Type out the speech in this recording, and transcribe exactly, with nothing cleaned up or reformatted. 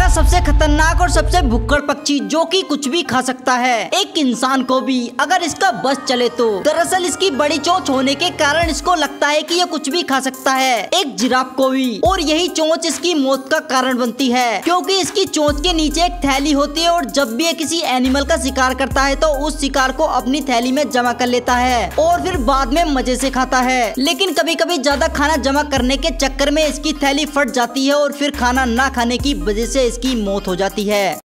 का सबसे खतरनाक और सबसे भुक्कड़ पक्षी जो कि कुछ भी खा सकता है, एक इंसान को भी अगर इसका बस चले तो। दरअसल इसकी बड़ी चोंच होने के कारण इसको लगता है कि ये कुछ भी खा सकता है, एक जिराफ को भी। और यही चोंच इसकी मौत का कारण बनती है, क्योंकि इसकी चोंच के नीचे एक थैली होती है और जब भी ये किसी एनिमल का शिकार करता है तो उस शिकार को अपनी थैली में जमा कर लेता है और फिर बाद में मजे से खाता है। लेकिन कभी कभी ज्यादा खाना जमा करने के चक्कर में इसकी थैली फट जाती है और फिर खाना ना खाने की वजह से इसकी मौत हो जाती है।